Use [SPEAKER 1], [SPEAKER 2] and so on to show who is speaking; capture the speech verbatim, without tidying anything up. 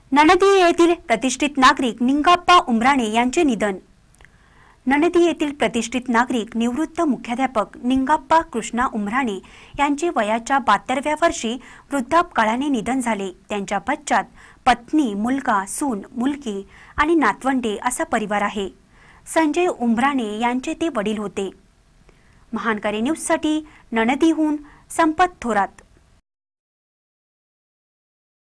[SPEAKER 1] नणदी येथील प्रतिष्ठित नागरिक निंगाप्पा उमराणे यांचे निधन। नणदी येथील प्रतिष्ठित नागरिक निवृत्त मुख्याध्यापक निंगाप्पा कृष्णा उमराणे यांचे वयाच्या बहात्तराव्या वर्षी वृद्धापकाळाने निधन झाले। त्यांच्या पश्चात पत्नी, मुलगा, सून, मुलगी आणि नातवंडे असा परिवार आहे। संजय उमराणे यांचे ते वडील होते। महानकरी न्यूजसाठी नणदीहून संपत थोरात।